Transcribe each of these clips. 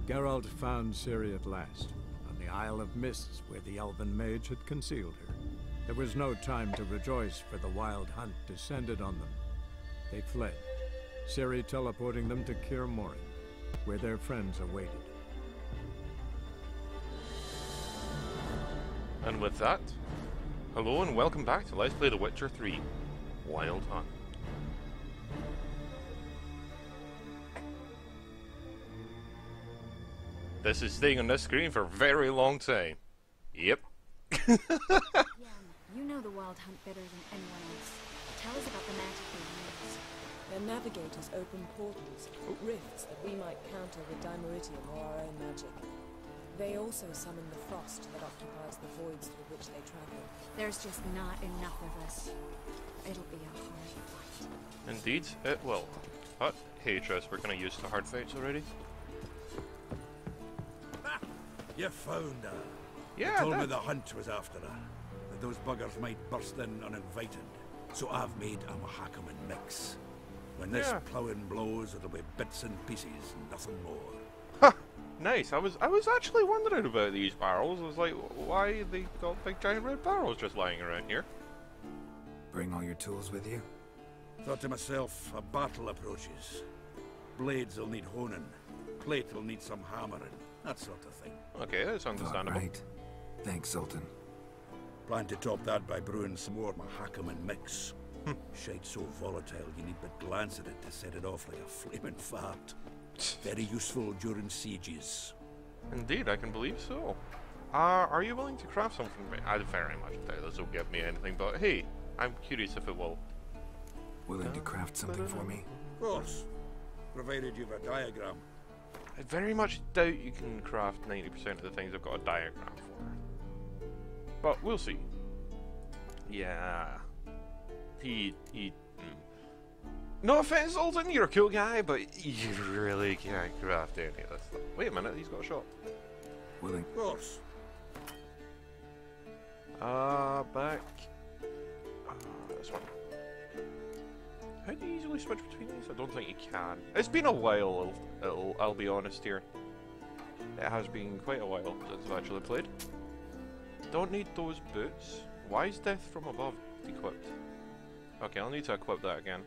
Geralt found Ciri at last, on the Isle of Mists where the Elven Mage had concealed her. There was no time to rejoice, for the Wild Hunt descended on them. They fled, Ciri teleporting them to Kaer Morhen, where their friends awaited. And with that, hello and welcome back to Let's Play The Witcher 3 Wild Hunt. This is staying on this screen for a very long time. Yep. Yen, you know the Wild Hunt better than anyone else. Tell us about the magic they use. Their navigators open portals, rifts that we might counter with Dimeritium or our own magic. They also summon the frost that occupies the voids through which they travel. There's just not enough of us. It'll be a hard fight. Indeed, it will. But, hey Triss, we're gonna use the hard fights already. You found her. Yeah, You told me the hunt was after her. That those buggers might burst in uninvited. So I've made a Mahakaman mix. When this ploughing blows, it'll be bits and pieces, nothing more. Ha! Nice. I was actually wondering about these barrels. I was like, why they got big giant red barrels just lying around here? Bring all your tools with you? Thought to myself, a battle approaches. Blades will need honing. Plate will need some hammering. That sort of thing. Okay, that's understandable. Right. Thanks, Zoltan. Plan to top that by brewing some more Mahakaman mix. Shite so volatile you need but glance at it to set it off like a flaming fart. Very useful during sieges. Indeed, I can believe so. Are you willing to craft something for me? I very much doubt this will give me anything, but hey, I'm curious if it will. Willing to craft something for me? Of course. Provided you've a diagram. I very much doubt you can craft 90% of the things I've got a diagram for. But we'll see. Yeah. No offense, Alton, you're a cool guy, but you really can't craft any of this stuff. Wait a minute, he's got a shop. Willing. Of course. Back. This one. How do you easily switch between these? I don't think you can. It's been a while, I'll be honest here. It has been quite a while since I've actually played. Don't need those boots. Why is Death from Above equipped? Okay, I'll need to equip that again.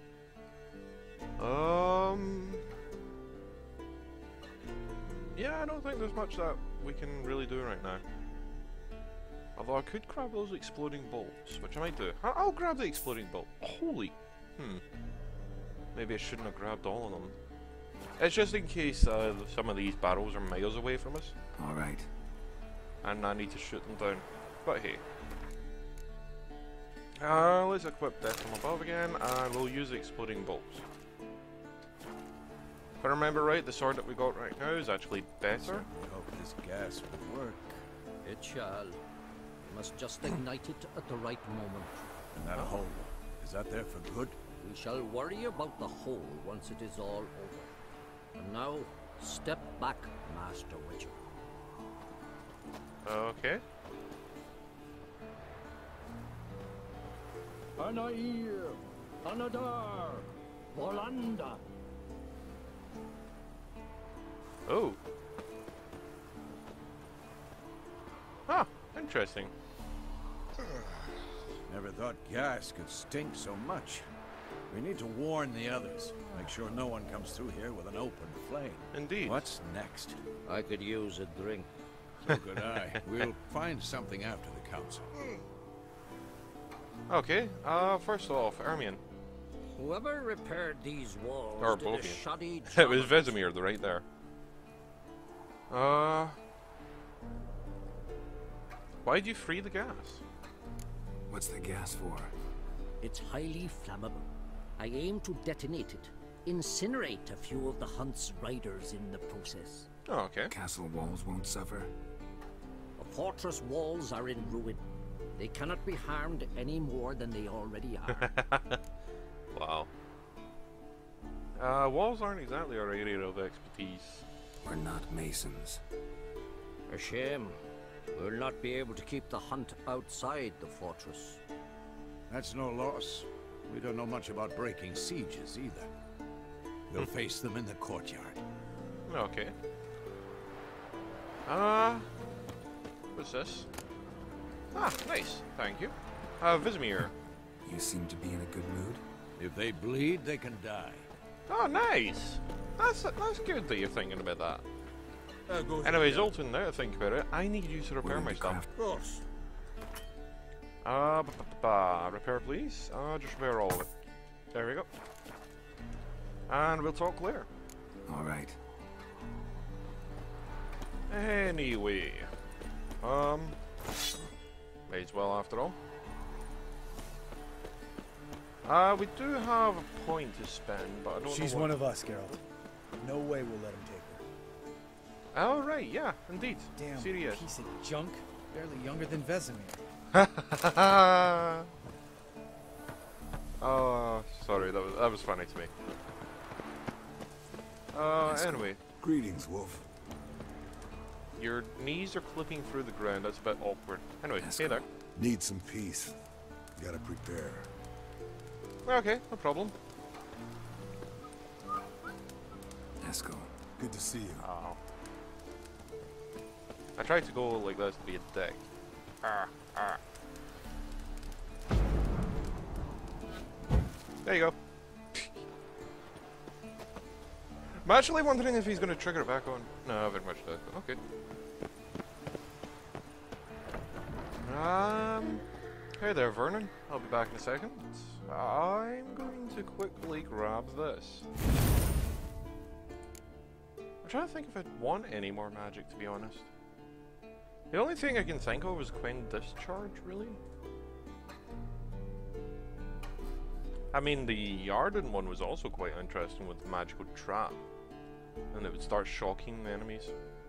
Yeah, I don't think there's much that we can really do right now. Although I could grab those exploding bolts, which I might do. I'll grab the exploding bolt. Holy... Maybe I shouldn't have grabbed all of them. It's just in case some of these barrels are miles away from us. Alright. And I need to shoot them down. But hey. Let's equip Death from Above again, and we'll use the exploding bolts. If I remember right, the sword that we got right now is actually better. We hope this gas will work. It shall. We must just ignite it at the right moment. And that hole, is that there for good? We shall worry about the hole once it is all over. And now, step back, Master Witcher. Okay. Anair, Anadar, Volanda. Oh. Huh, interesting. Never thought gas could stink so much. We need to warn the others. Make sure no one comes through here with an open flame. Indeed. What's next? I could use a drink. So could I. We'll find something after the council. Okay, first off, Ermion. Whoever repaired these walls Or did both a of you. shoddy It was job. Vesemir, right there. Why did you free the gas? What's the gas for? It's highly flammable. I aim to detonate it. Incinerate a few of the Hunt's riders in the process. Oh, okay. Castle walls won't suffer? The fortress walls are in ruin. They cannot be harmed any more than they already are. Wow. Walls aren't exactly our area of expertise. We're not masons. A shame. We'll not be able to keep the Hunt outside the fortress. That's no loss. We don't know much about breaking sieges either. We'll face them in the courtyard. Okay. What's this? Ah, nice. Thank you. Vizimir. You seem to be in a good mood. If they bleed, they can die. Oh, nice. That's good that you're thinking about that. Goes Anyway, Zoltan, now that I think about it, I need you to repair Willing my to stuff. craft- Of course. Repair please. Just repair all of it. There we go. And we'll talk later. All right. Anyway. May as well after all. We do have a point to spend, but I don't know She's what. one of us, Geralt. No way we'll let him take her. Oh, right, yeah, indeed. Damn Serious. piece of junk. Barely younger than Vesemir. Oh, sorry, that was funny to me. Anyway, Greetings, Wolf. your knees are clipping through the ground. That's a bit awkward. Anyway, hey there. Need some peace. Gotta prepare. Okay, no problem. Esco. Good to see you. Oh. I tried to go like this to be a dick. There you go. I'm actually wondering if he's going to trigger it back on. No, very much does. Okay. Hey there, Vernon. I'll be back in a second. I'm going to quickly grab this. I'm trying to think if I'd want any more magic, to be honest. The only thing I can think of is Queen Discharge, really. I mean, the Yarden one was also quite interesting with the magical trap. And it would start shocking the enemies.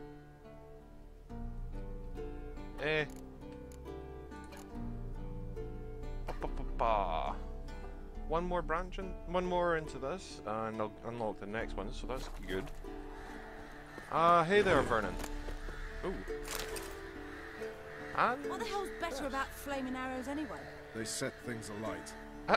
One more branch one more into this, and I'll unlock the next one, so that's good. Hey there, Vernon. Ooh. And What the hell's better about flaming arrows anyway? They set things alight.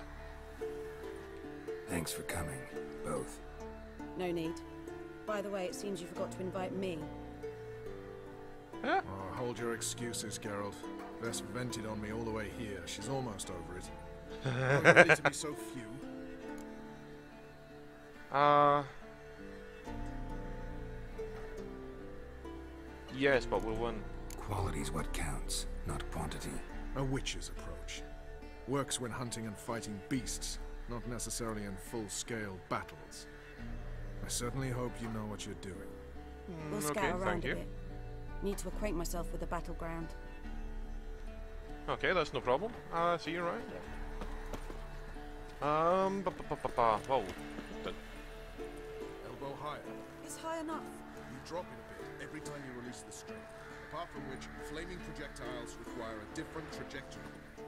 Thanks for coming, both. No need. By the way, it seems you forgot to invite me. Oh, hold your excuses, Geralt. Vess vented on me all the way here. She's almost over it. Are we ready to be so few? Yes, but we'll win. Quality's what counts, not quantity. A witch's approach. Works when hunting and fighting beasts, not necessarily in full-scale battles. I certainly hope you know what you're doing. We'll Okay, scout around thank a you. bit. Need to acquaint myself with the battleground. Okay, that's no problem. See you around. Whoa. Elbow higher. It's high enough. You drop it a bit every time you release the string. Apart from which, flaming projectiles require a different trajectory.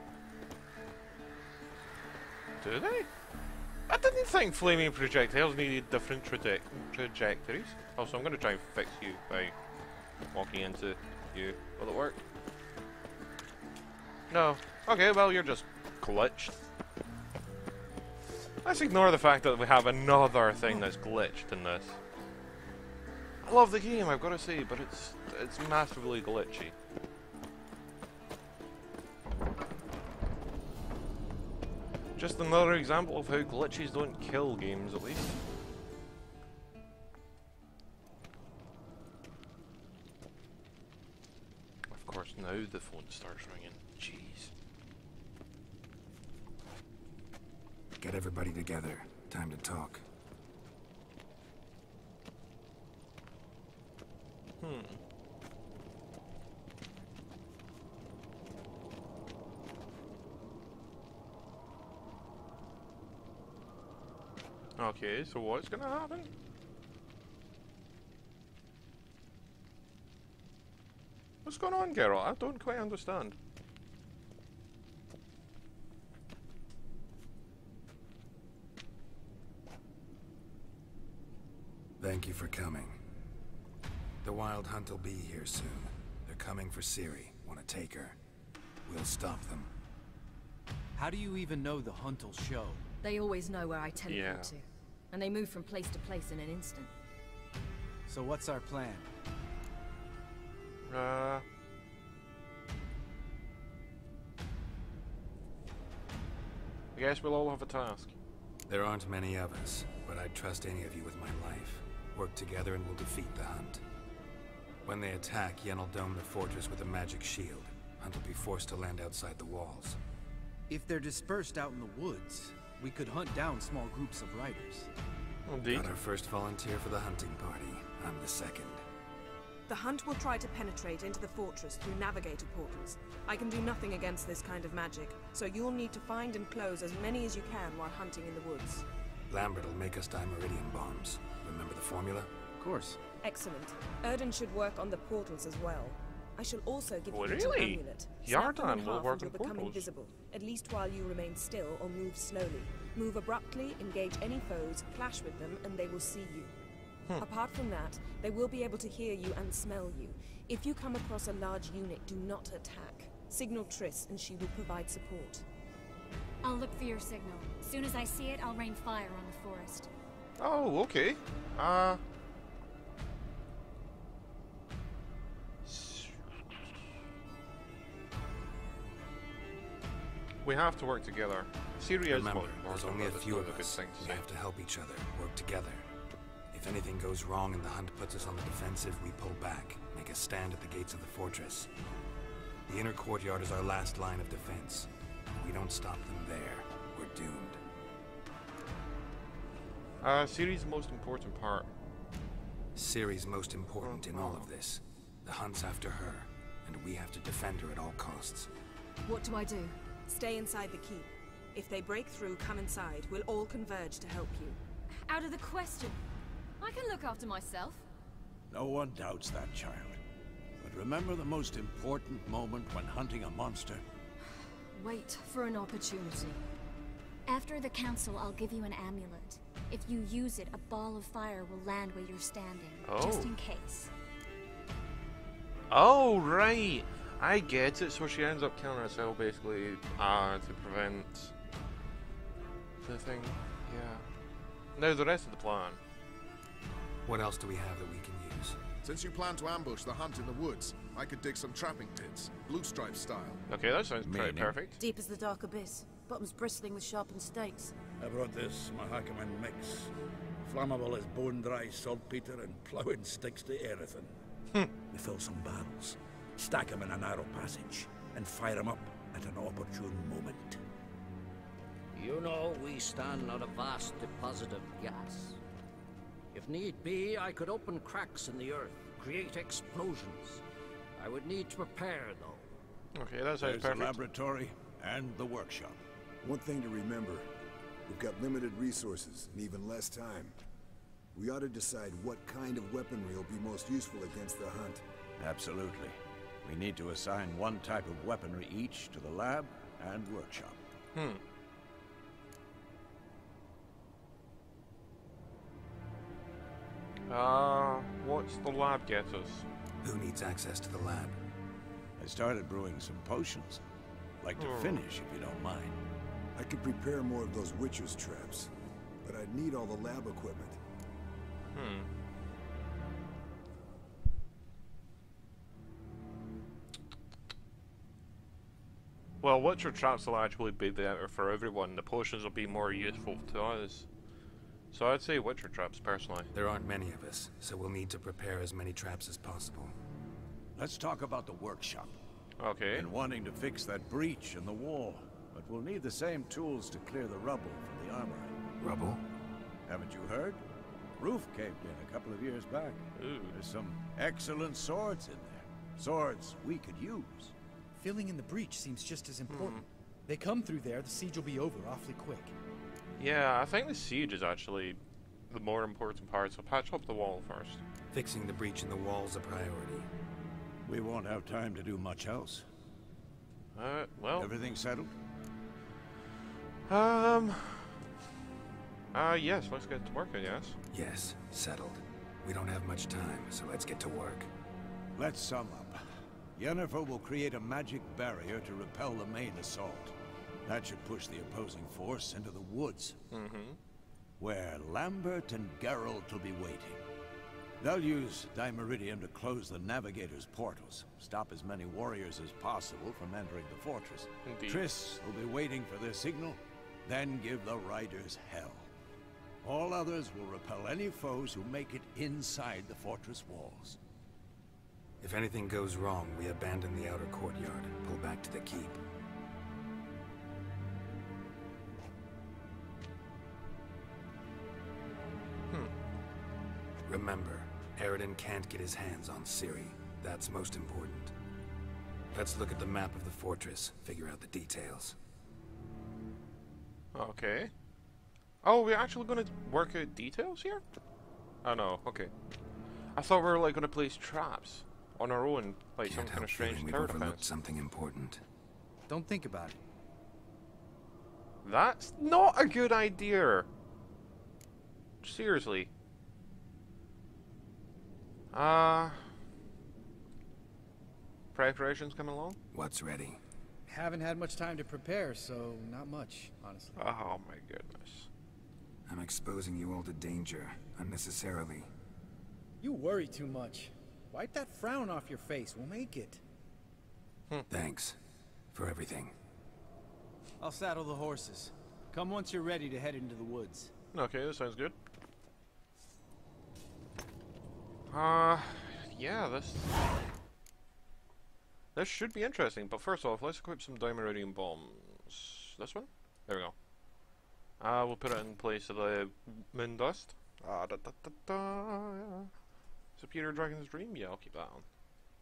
Do they? I didn't think flaming projectiles needed different trajectories. Also, I'm going to try and fix you by walking into you. Will it work? No. Okay, well, you're just glitched. Let's ignore the fact that we have another thing that's glitched in this. I love the game, I've got to say, but it's massively glitchy. Just another example of how glitches don't kill games, at least. Of course, now the phone starts ringing. Jeez. Get everybody together. Time to talk. Okay, so what's gonna happen? What's going on, Geralt? I don't quite understand. Thank you for coming. The Wild Hunt will be here soon. They're coming for Ciri. Want to take her? We'll stop them. How do you even know the hunt will show? They always know where I teleport Yeah. to. And they move from place to place in an instant. So what's our plan? I guess we'll all have a task. There aren't many of us, but I'd trust any of you with my life. Work together and we'll defeat the Hunt. When they attack, Yen will dome the fortress with a magic shield. Hunt will be forced to land outside the walls. If they're dispersed out in the woods, we could hunt down small groups of riders. Indeed. Got our first volunteer for the hunting party. I'm the second. The Hunt will try to penetrate into the fortress through navigator portals. I can do nothing against this kind of magic, so you'll need to find and close as many as you can while hunting in the woods. Lambert will make us dimeridium bombs. Remember the formula? Of course. Excellent. Erden should work on the portals as well. I shall also give you an Really? amulet. Snap them in Yardan will half work and on you'll become portals. invisible, at least while you remain still or move slowly. Move abruptly, engage any foes, clash with them, and they will see you. Apart from that, they will be able to hear you and smell you. If you come across a large unit, do not attack. Signal Triss and she will provide support. I'll look for your signal. As soon as I see it, I'll rain fire on the forest. Oh, okay. We have to work together. Syria is Remember, more there's only a few of us. We have to help each other, work together. If anything goes wrong and the Hunt puts us on the defensive, we pull back, make a stand at the gates of the fortress. The inner courtyard is our last line of defense. If we don't stop them there, we're doomed. Ciri's the most important part. Ciri's most important in all of this. The Hunt's after her, and we have to defend her at all costs. What do I do? Stay inside the keep. If they break through, come inside. We'll all converge to help you. Out of the question. I can look after myself. No one doubts that, child. But remember the most important moment when hunting a monster? Wait for an opportunity. After the council, I'll give you an amulet. If you use it, a ball of fire will land where you're standing, just in case. Oh, right! I get it. So she ends up killing herself, basically, to prevent the thing. Yeah. Now, the rest of the plan. What else do we have that we can use? Since you plan to ambush the Hunt in the woods, I could dig some trapping pits, blue stripe style. Okay, that sounds pretty perfect. Deep as the dark abyss, bottoms bristling with sharpened stakes. I brought this Mahakaman mix. Flammable as bone-dry saltpeter and ploughing sticks to everything. We fill some barrels, stack them in a narrow passage, and fire them up at an opportune moment. You know, we stand on a vast deposit of gas. If need be, I could open cracks in the earth, create explosions. I would need to prepare, though. Okay, that sounds There's perfect. the laboratory and the workshop. One thing to remember, we've got limited resources and even less time. We ought to decide what kind of weaponry will be most useful against the Hunt. Absolutely. We need to assign one type of weaponry each to the lab and workshop. What's the lab get us? Who needs access to the lab? I started brewing some potions. Like to finish, if you don't mind. I could prepare more of those Witcher's traps, but I'd need all the lab equipment. Well, Witcher traps will actually be there for everyone. The potions will be more useful to us. So I'd say Witcher traps, personally. There aren't many of us, so we'll need to prepare as many traps as possible. Let's talk about the workshop. Okay. Been wanting to fix that breach in the wall, but we'll need the same tools to clear the rubble from the armory. Rubble? Haven't you heard? Roof caved in a couple of years back. Ooh. There's some excellent swords in there. Swords we could use. Filling in the breach seems just as important. They come through there, the siege will be over awfully quick. Yeah, I think the siege is actually the more important part, so patch up the wall first. Fixing the breach in the wall's a priority. We won't have time to do much else. Well... Everything settled? Yes, let's get to work, I guess. Yes, settled. We don't have much time, so let's get to work. Let's sum up. Yennefer will create a magic barrier to repel the main assault. That should push the opposing force into the woods. Where Lambert and Geralt will be waiting. They'll use Dimeridium to close the Navigator's portals, stop as many warriors as possible from entering the fortress. Indeed. Triss will be waiting for their signal, then give the Riders hell. All others will repel any foes who make it inside the fortress walls. If anything goes wrong, we abandon the outer courtyard and pull back to the keep. Remember, Aroden can't get his hands on Ciri. That's most important. Let's look at the map of the fortress, figure out the details. Okay. Oh, we're actually gonna work out details here? Oh no, okay. I thought we were like gonna place traps on our own, like some kind of strange tower defense. Something important. Don't think about it. That's not a good idea. Seriously. Preparations coming along? What's ready? Haven't had much time to prepare, so not much, honestly. Oh my goodness. I'm exposing you all to danger, unnecessarily. You worry too much. Wipe that frown off your face, we'll make it. Thanks. For everything. I'll saddle the horses. Come once you're ready to head into the woods. Okay, that sounds good. Yeah, this should be interesting, but first off, let's equip some Dimeridium bombs. This one? There we go. We'll put it in place of the moon dust. Superior Dragon's Dream? Yeah, I'll keep that on.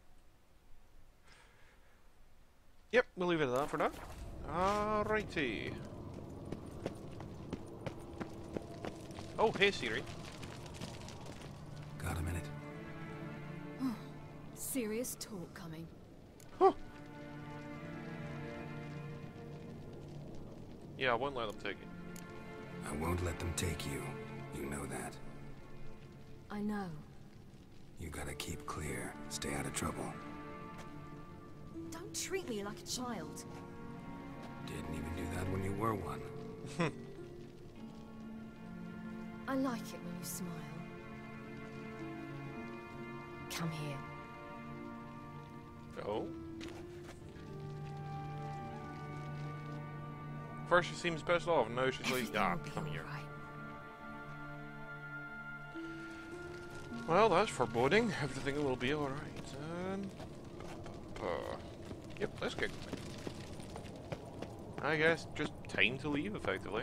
Yep, we'll leave it at that for now. Alrighty. Oh, hey Ciri. Got a minute? Serious talk coming. Huh. Yeah, I won't let them take it. I won't let them take you. You know that. I know. You gotta keep clear. Stay out of trouble. Don't treat me like a child. Didn't even do that when you were one. I like it when you smile. Come here. Oh? First she seems pissed off, and now she's like, come here. Well, that's foreboding. Everything will be alright. Yep, let's get going. I guess just time to leave, effectively.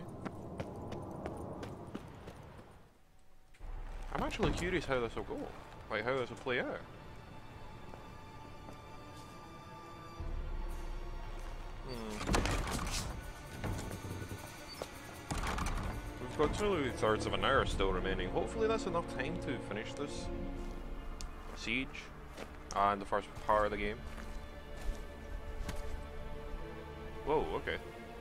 I'm actually curious how this will go. Like, how this will play out. We've got 2/3 of an hour still remaining. Hopefully that's enough time to finish this siege and the first part of the game. Whoa, okay.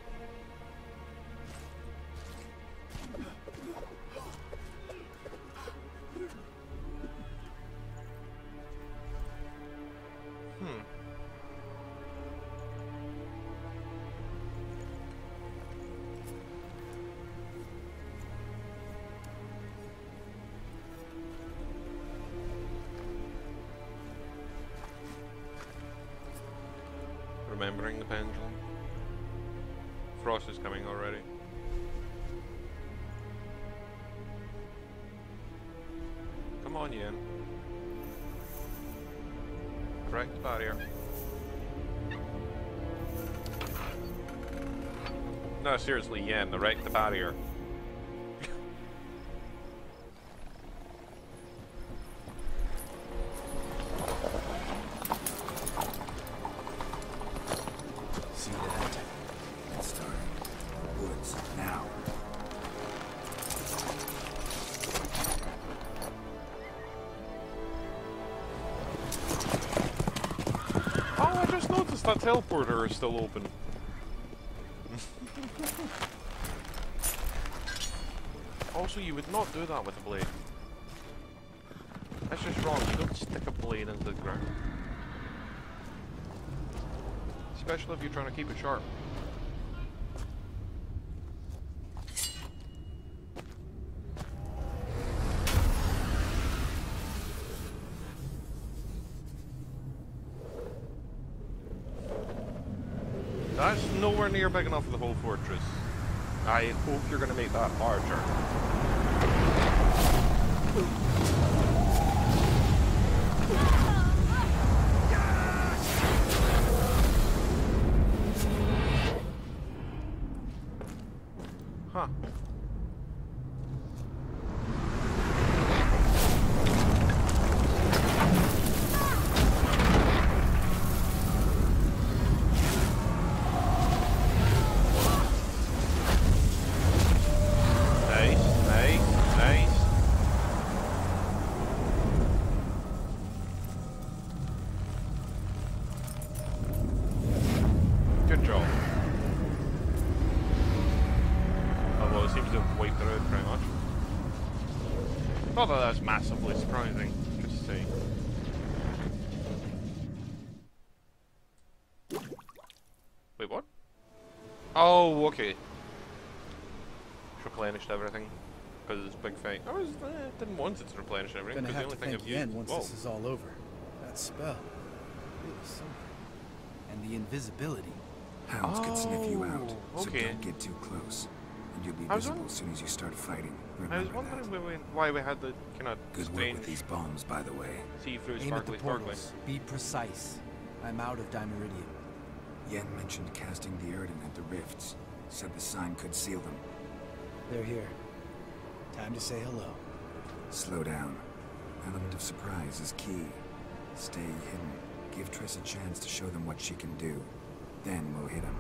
Remembering the pendulum. Frost is coming already. Come on, Yen. Correct the barrier. No, seriously, Yen, erect the barrier. That teleporter is still open. Also, you would not do that with a blade. That's just wrong. You don't stick a blade into the ground. Especially if you're trying to keep it sharp. That's nowhere near big enough for the whole fortress. I hope you're going to make that larger. Huh. Not that that's massively surprising, just to say. Wait, what? Oh, okay. It's replenished everything. Because it's big fight. I didn't want it to replenish everything. Gonna have the to only thank thing Yen once this is all over. That spell. Really something. And the invisibility. Hounds could sniff you out, so okay. don't get too close. And you'll be visible as soon as you start fighting. I was wondering why we had the kind of good work with these bombs, by the way. See-through Aim at the sparkly. portals. Be precise. I'm out of Dimeridium. Yen mentioned casting the Erden at the rifts. Said the sign could seal them. They're here. Time to say hello. Slow down. Element of surprise is key. Stay hidden. Give Triss a chance to show them what she can do. Then we'll hit them.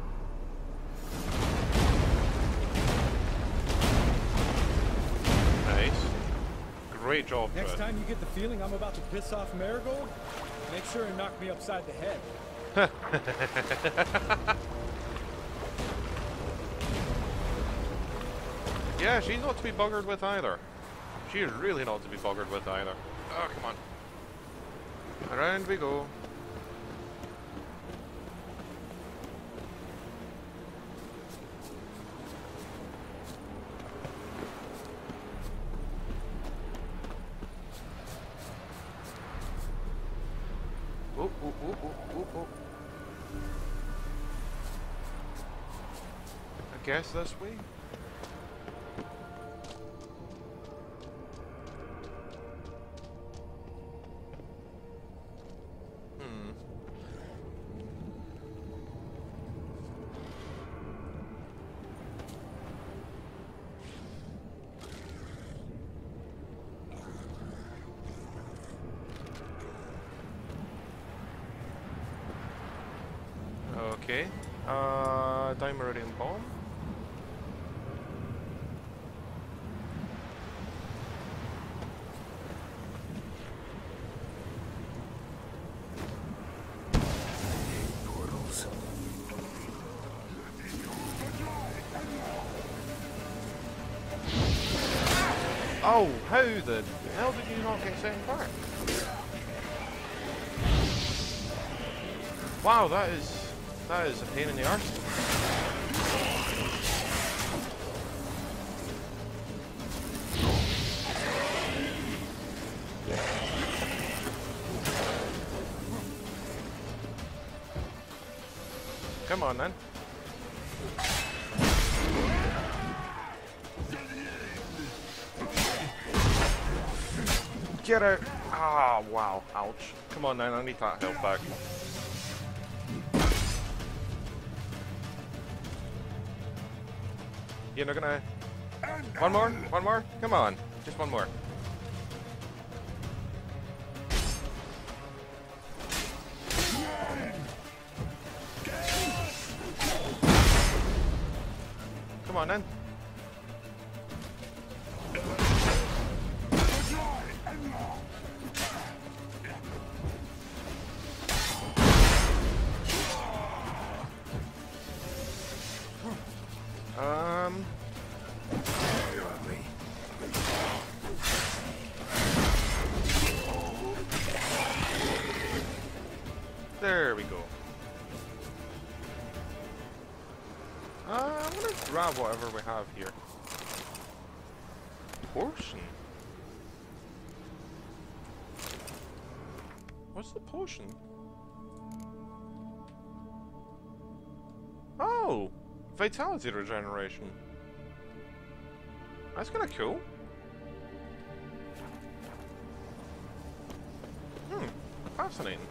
Nice. Great job, Next time you get the feeling I'm about to piss off Marigold, make sure and knock me upside the head. Yeah, she's not to be buggered with either. She is really not to be buggered with either. Oh, come on. Around we go. Oh, oh, oh, oh, oh, oh. I guess this way. Okay, Dimeridium bomb. Portals. Oh, how the hell did you not get set in fire? Wow, that is a pain in the arse. Come on, then. Get out! Ah, wow, ouch. Come on, then, I need that health back. You're not gonna... One more? One more? Come on. Just one more. Come on, then. There we go. I'm gonna grab whatever we have here. Potion? What's the potion? Oh, vitality regeneration. That's kind of cool. Fascinating.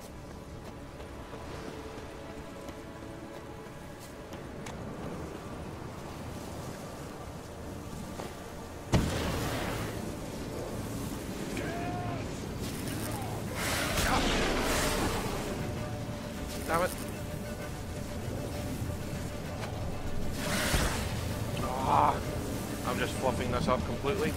Damn it. Ah, I'm just fluffing this up completely.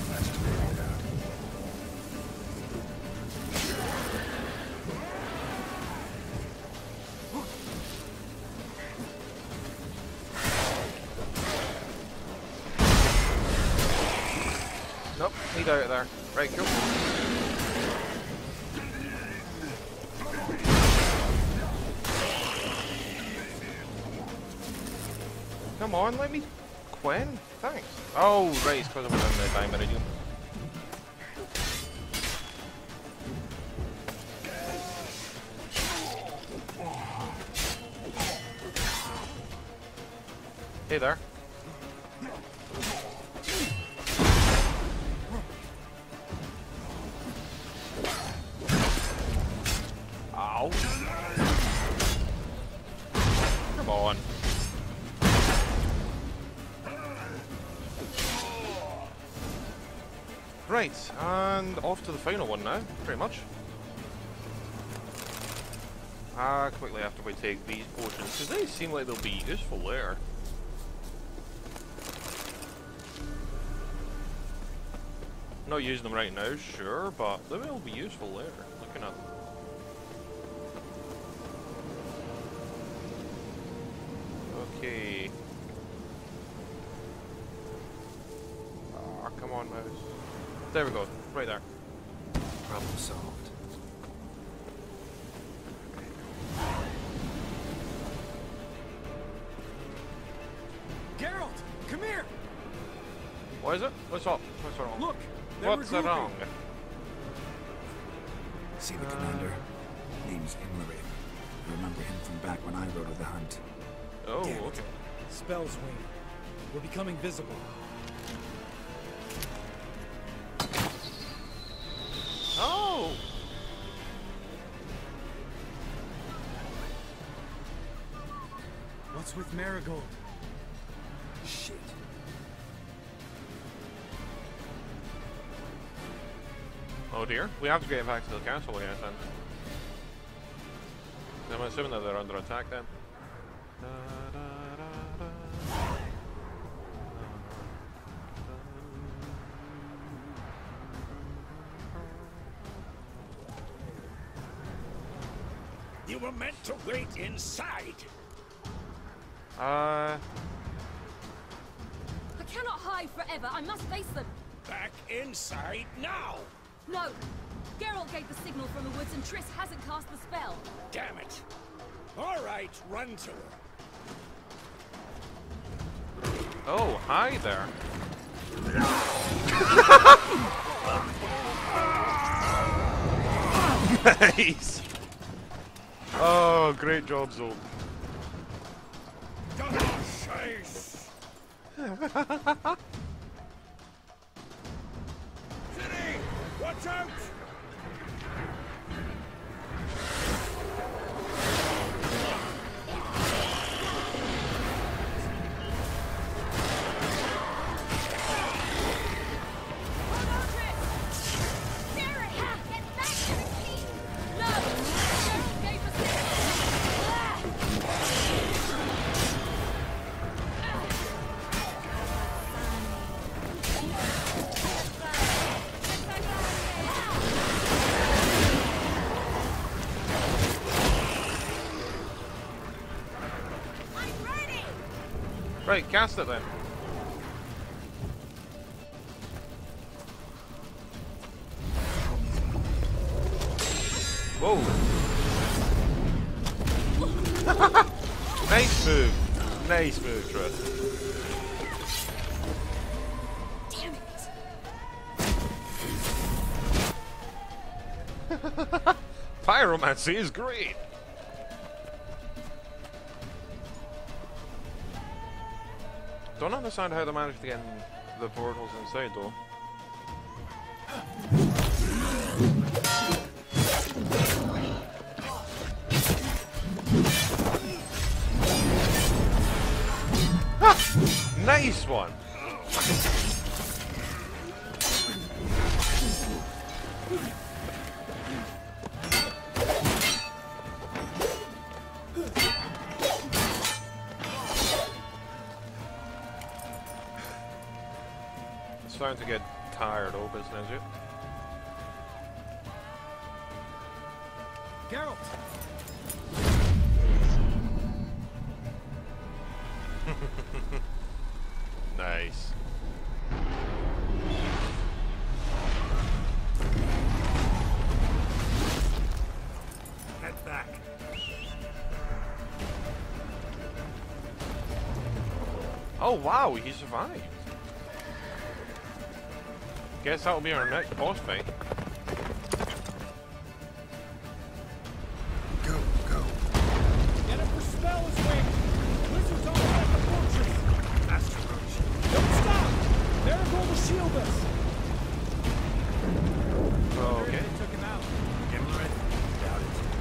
Nope, need out of there. Right, cool. Come on, let me... Quen? Thanks. Oh, right, it's because I was in the Diamond Iridium. Hey there. Ow. Come on. Right, and off to the final one now, pretty much. Quickly after we take these potions, because they seem like they'll be useful there. Not using them right now, sure, but they will be useful there, looking at them. Okay. Ah, come on, mouse. There we go, right there. Problem solved. Geralt, come here! What is it? What's up? What's wrong? Look! What's wrong? See the commander? Name's Imlariv. I remember him from back when I rode with the hunt. Oh, Damn it. okay. Spell's waning. We're becoming visible. Oh! What's with Marigold? Shit. Oh dear, we have to get back to the castle, I guess, then. I'm assuming that they're under attack then. You were meant to wait inside. I cannot hide forever. I must face them. Back inside now. No. Geralt gave the signal from the woods and Triss hasn't cast the spell. Damn it. All right, run to her. Oh, hi there. Nice. Oh, great job, Zolt. City, watch out! Right, cast it then. Whoa. Nice move. Nice move, Triss. Damn it. Pyromancy is great. Don't understand how they managed to get in the portals inside, though. Ah! Nice one! It's starting to get tired, old business, is it? Geralt! Nice. Head back. Oh wow, he survived. Guess that'll be our next boss fight. Go, go. Get him for Spell's wing! Wizards all at the fortress! Master Roach. Don't stop! Marigold will shield us! Okay. They took him out. Get him ready. Doubt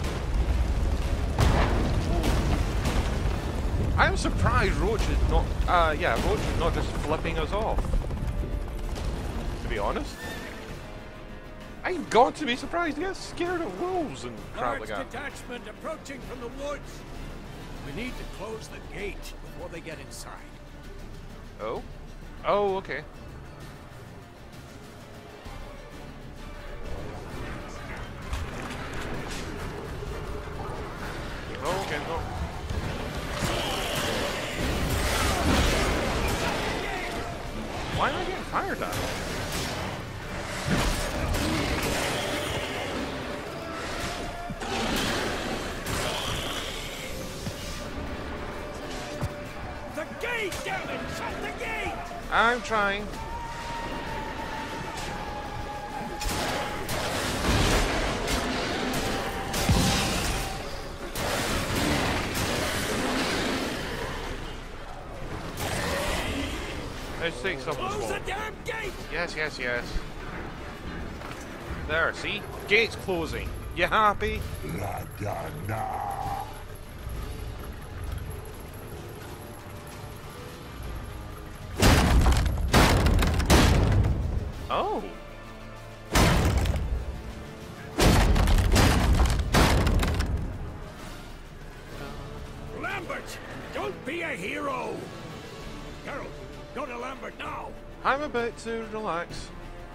it. I'm surprised Roach is not, Roach is not just flipping us off. To be honest. I've got to be surprised. He gets scared of wolves and crap like that. Large detachment approaching from the woods. We need to close the gate before they get inside. Oh? Oh, okay. Oh, okay, go. Why am I getting fired at? The gate, damn it! Shut the gate! I'm trying. Let's take something Close small. the damn gate! Yes, yes, yes. There, see? Gate's closing. You happy? Oh. Lambert! Don't be a hero! Geralt, go to Lambert now! I'm about to relax.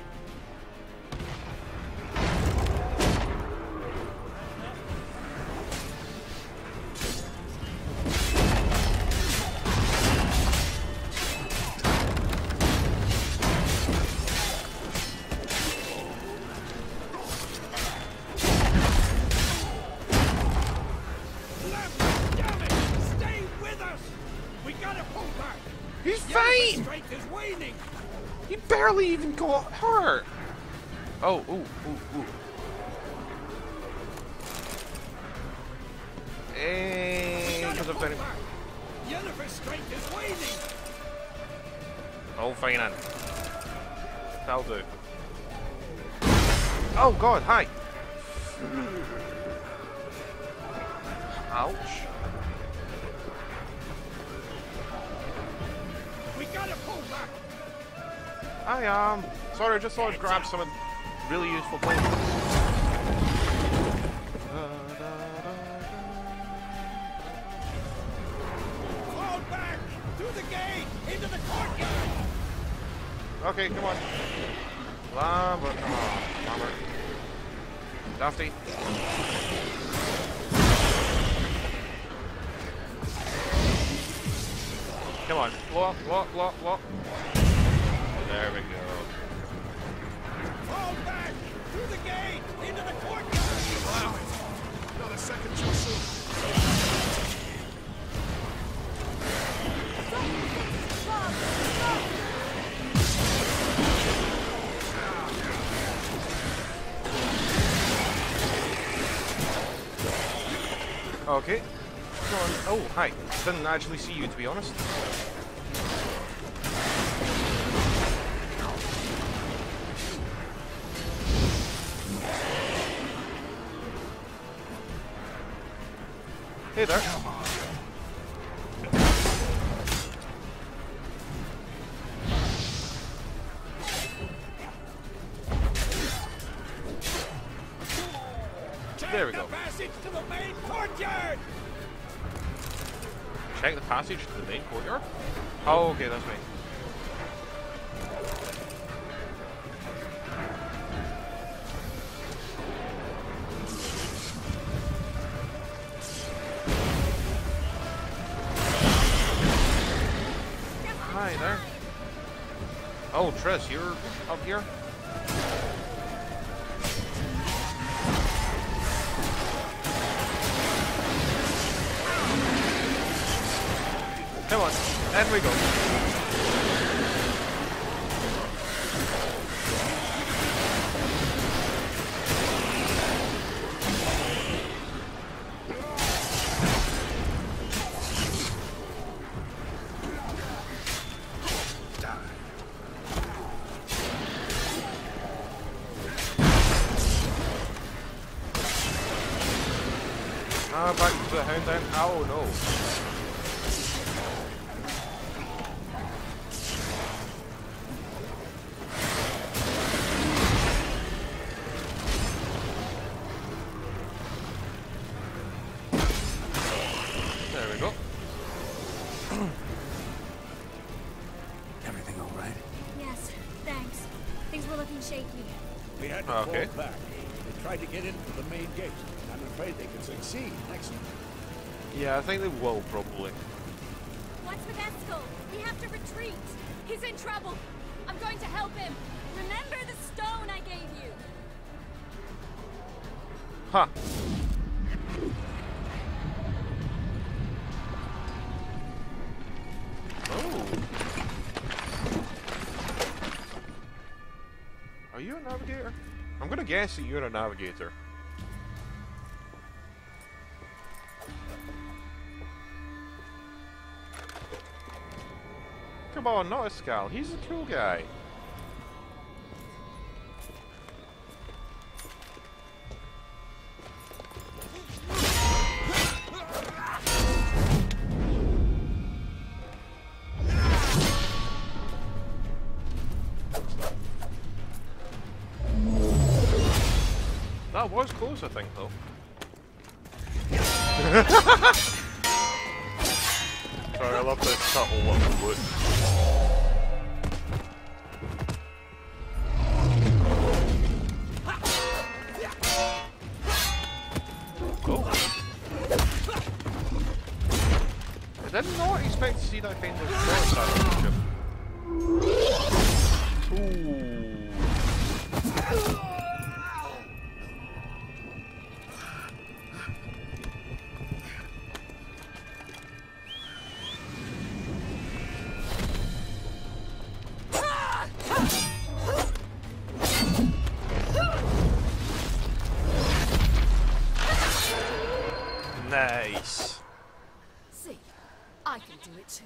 Lambert, damn it! Stay with us! We gotta pull back! He's The fine! strength is waning! He barely even got hurt. Oh, ooh, ooh, ooh. Hey, because of any... Yennefer's strength is waning! Oh, fine then. That'll do. Oh god, hi! Ouch. We gotta pull back! Hi, sorry, I just thought I'd grab some really useful things. Fall back! Through the gate! Into the courtyard! Okay, come on. Lambert, come on, Lambert. Dafty. Come on, lock. There we go. Fall back! Through the gate! Into the courtyard! Allow it. Not a second too soon. Okay. Come on. Oh, hi. Didn't actually see you, to be honest. Hey there. Come on. There we go. Passage to the main courtyard. Check the passage to the main courtyard? Oh, okay, that's me. Hi there. Oh, Triss, you're up here? Come on, and we go. Back to the hound then. Oh no. There we go. Everything all right? Yes, thanks. Things were looking shaky. We had to fall back. They tried to get in through the main gate. I'm afraid they could succeed next time. Yeah, I think they will probably. What's with Eskel? We have to retreat. He's in trouble. I'm going to help him. Remember the stone I gave you. Huh. Oh. Are you a navigator? I'm gonna guess that you're a navigator. Come on, not Eskel. He's a cool guy. That was close, I think, though. Sorry, I love this subtle little look. I did not expect to see that kind of short ship. Ooh. Nice. See, I can do it too.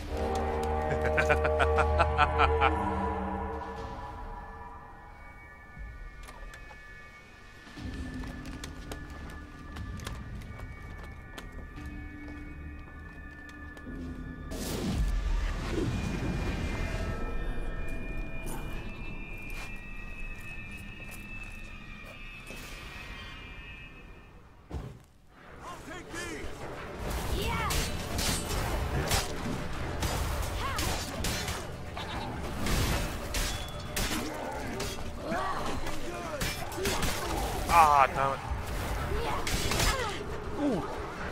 Ah, damn it. Ooh.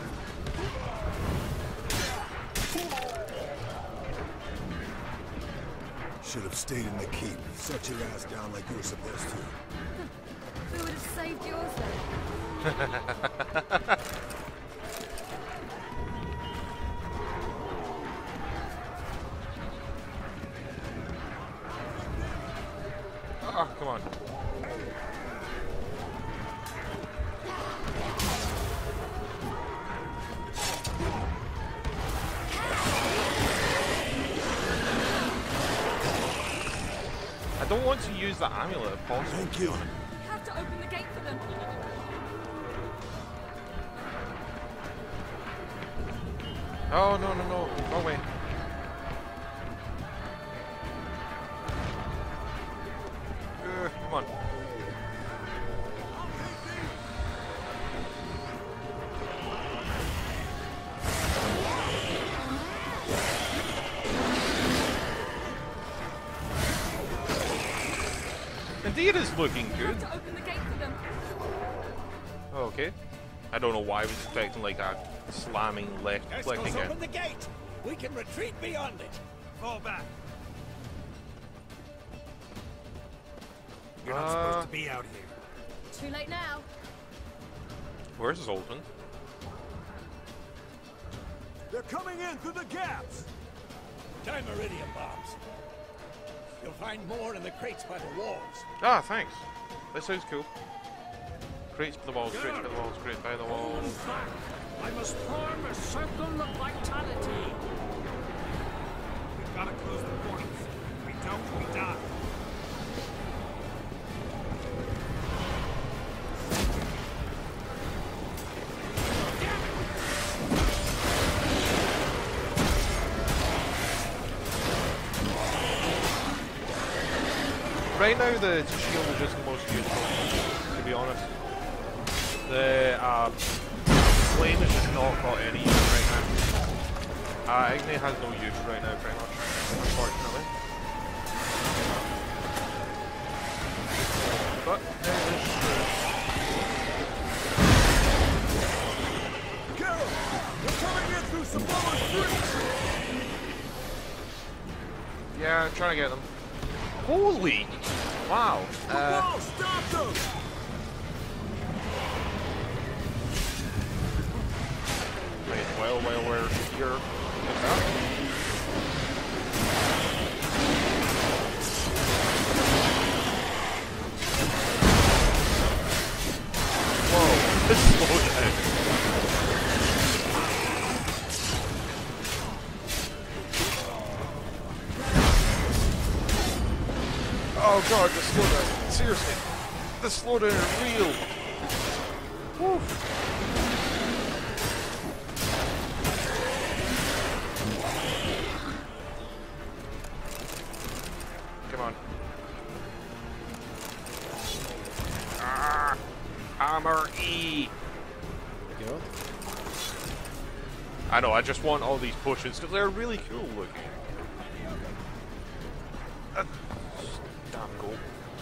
Should have stayed in the keep. Set your ass down like you were supposed to. Who would have saved yours then? Ah, come on. I don't want to use the amulet if possible. Thank you. You have to open the gate for them. Oh, no, no, no. Wrong way. Come on. Indeed, it's looking good. To open the gate for them. Okay. I don't know why I was expecting like a slamming left click again. Open the gate. We can retreat beyond it. Fall back. You're not supposed to be out here. Too late now. Where's Zoltan? They're coming in through the gaps. Time iridium bombs. You'll find more in the crates by the walls. Ah, thanks. That sounds cool. Crates by the walls, crates by the walls, crates by the walls. I must form a circle of vitality. We've got to close the points. If we don't, we die. Right now the shield is just the most useful, to be honest. The flame has just not got any use right now. Igni has no use right now, pretty much, unfortunately. But it is true. Carol, we're coming in through some lower streets. Yeah, I'm trying to get them. Holy! Wow. Stop them! Right, well, we're here. Whoa, this slowed down. Oh god, the slowdown. Seriously. The slowdown is real. Woo. Come on. Ah, Hammer E. Go. I know, I just want all these pushes because they're really cool looking. Damn cool.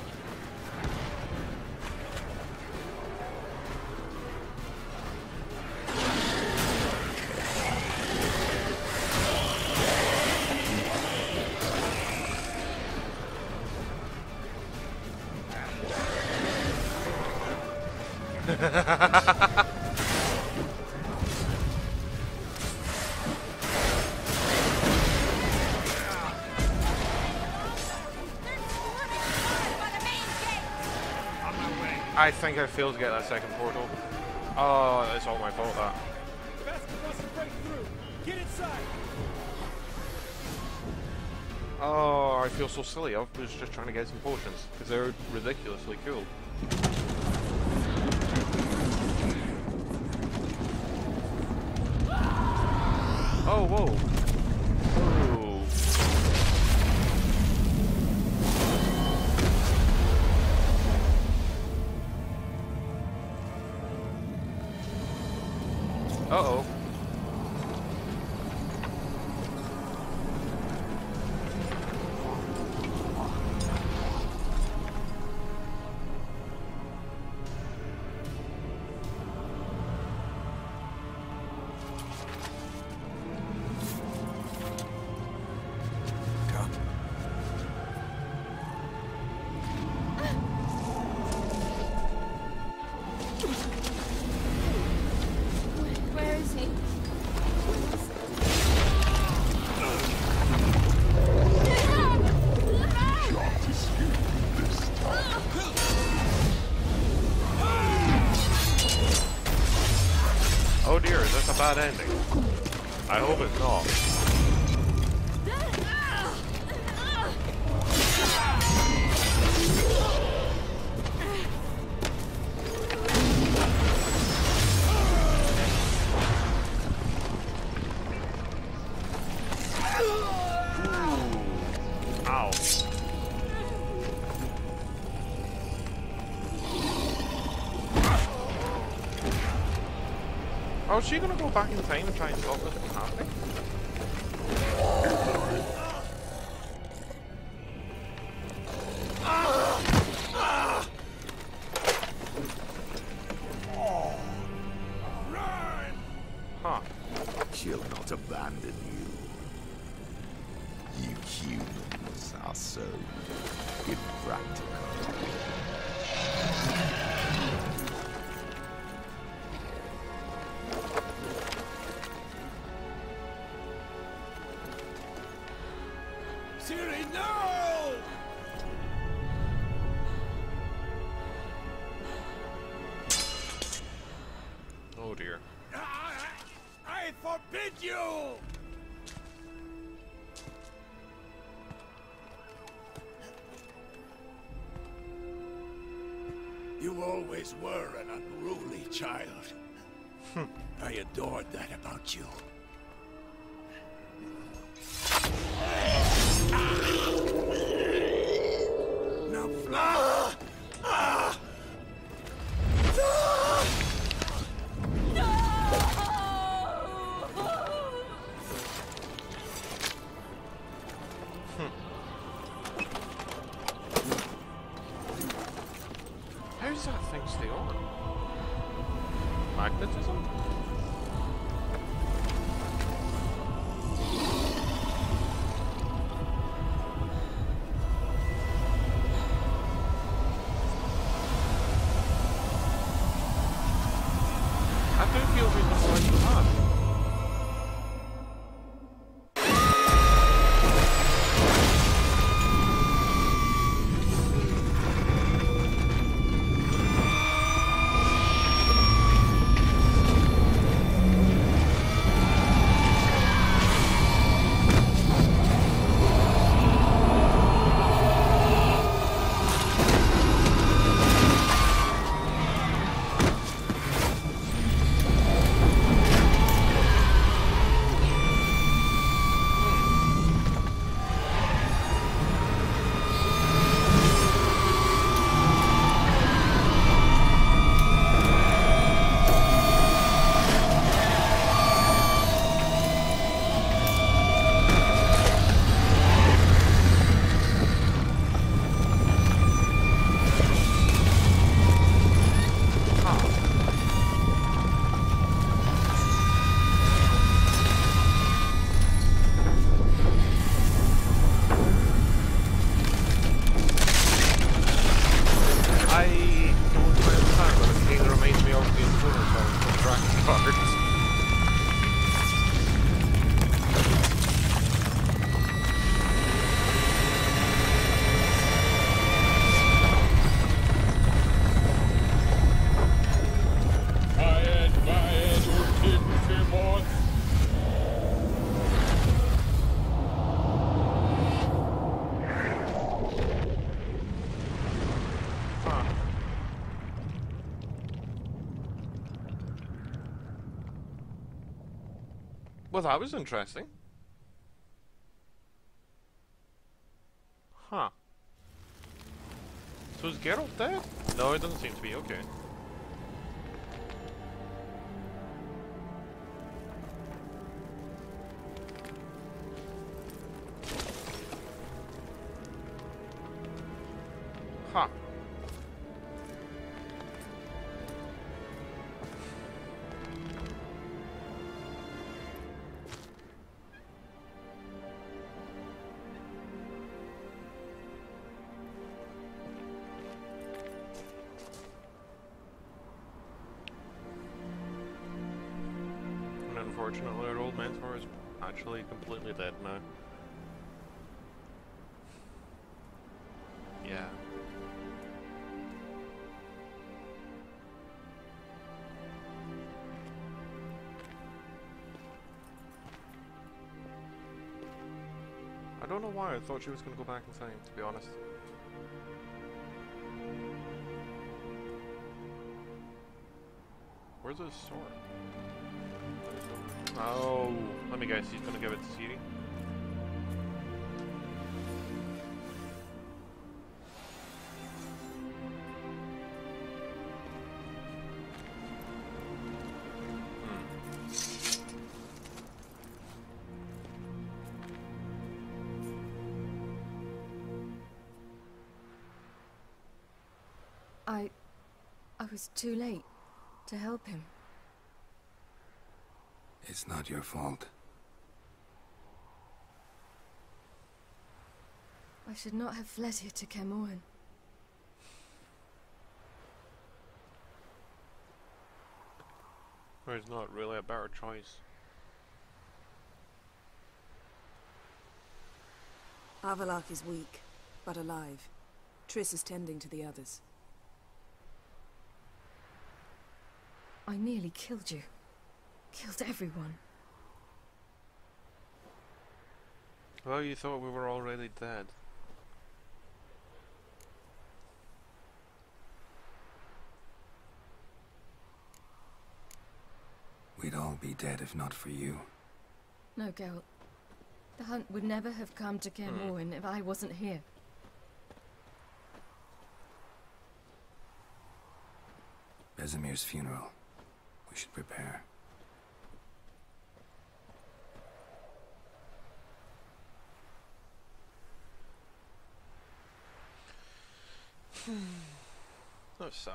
I think I failed to get that second portal. Oh, it's all my fault, that. Get inside. Oh, I feel so silly. I was just trying to get some potions, because they're ridiculously cool. Oh, whoa. Oh. Uh-oh. Where is he? Oh dear, is this a bad ending? I hope it's not. Oh, is she gonna go back in time and try and stop this from happening? Huh. She'll not abandon you. You humans are so impractical. Ciri, no! Oh dear. I forbid you! You always were an unruly child. I adored that about you. Now fly! How does that thing stay on? Magnetism? I do feel reasonable like that. Well, that was interesting. Huh. So is Geralt dead? No, it doesn't seem to be. Okay. Huh. Unfortunately, our old mentor is actually completely dead now. Yeah. I don't know why I thought she was going to go back in time, to be honest. Where's his sword? Oh, let me guess, he's gonna give it to Ciri. was too late to help him. It's not your fault. I should not have fled here to Kaer Morhen. There's not really a better choice. Avallac'h is weak, but alive. Triss is tending to the others. I nearly killed you. Killed everyone. Well, you thought we were already dead. We'd all be dead if not for you. No, Geralt. The hunt would never have come to Kaer Morhen if I wasn't here. Vesemir's funeral. We should prepare. That's sad.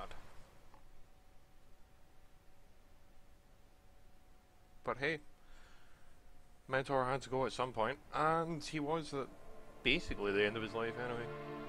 But hey, Mentor had to go at some point, and he was at basically the end of his life anyway.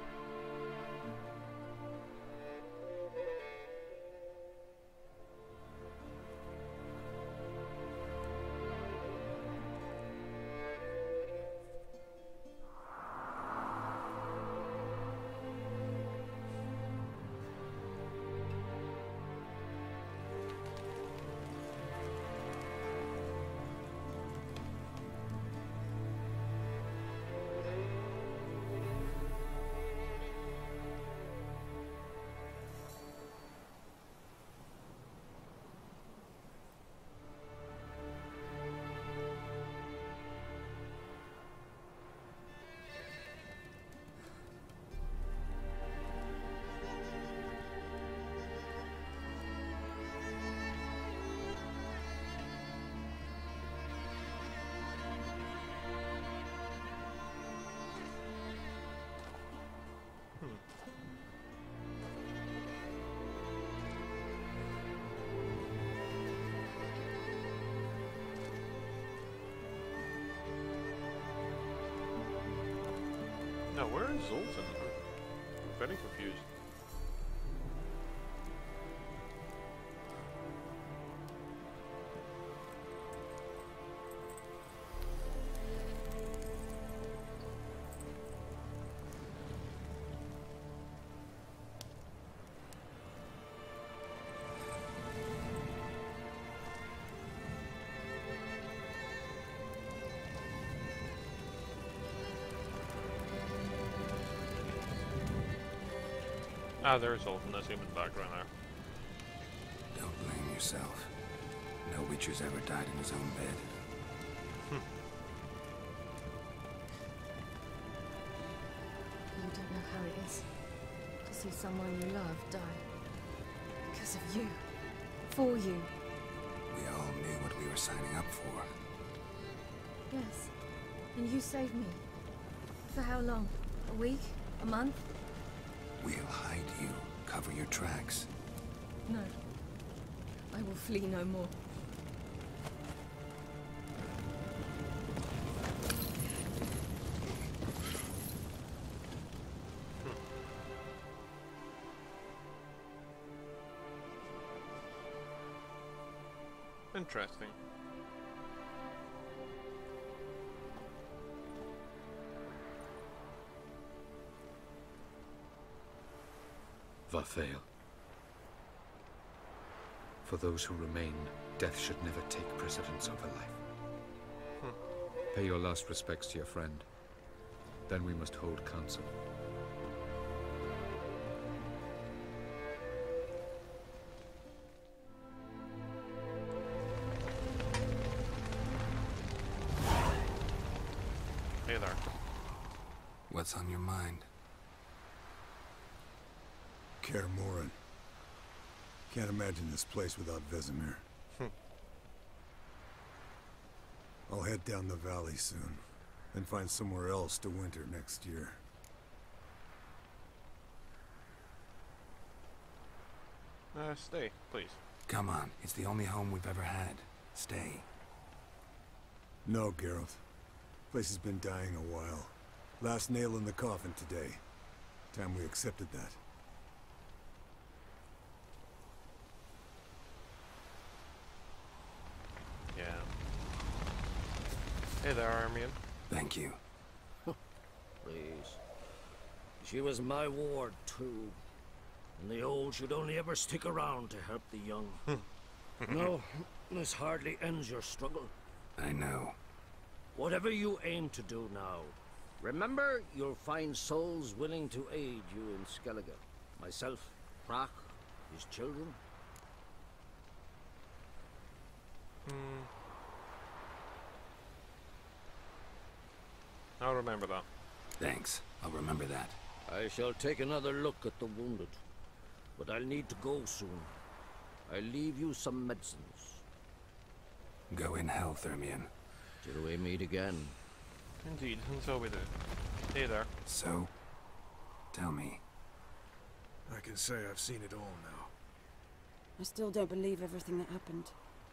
Now, where is Zoltan? I'm very confused. Ah, there's Zoltan. That's him in the background there. Don't blame yourself. No Witcher's ever died in his own bed. You don't know how it is to see someone you love die. Because of you. For you. We all knew what we were signing up for. Yes. And you saved me. For how long? A week? A month? We'll hide you. Cover your tracks. No. I will flee no more. Interesting. Vathael. For those who remain, death should never take precedence over life. Pay your last respects to your friend. Then we must hold council. Hey there. What's on your mind? Kaer Morhen. Can't imagine this place without Vesemir. I'll head down the valley soon, and find somewhere else to winter next year. Stay, please. Come on, it's the only home we've ever had. Stay. No, Geralt. Place has been dying a while. Last nail in the coffin today. Time we accepted that. Yeah. Hey there, Armian. Thank you. Please. She was my ward, too. And the old should only ever stick around to help the young. No, this hardly ends your struggle. I know. Whatever you aim to do now, remember you'll find souls willing to aid you in Skellige. Myself, Brach, his children. I'll remember that. Thanks. I'll remember that. I shall take another look at the wounded. But I'll need to go soon. I'll leave you some medicines. Go in health, Ermion. Till we meet again. Indeed, and so we do. Hey there. So, tell me. I can say I've seen it all now. I still don't believe everything that happened.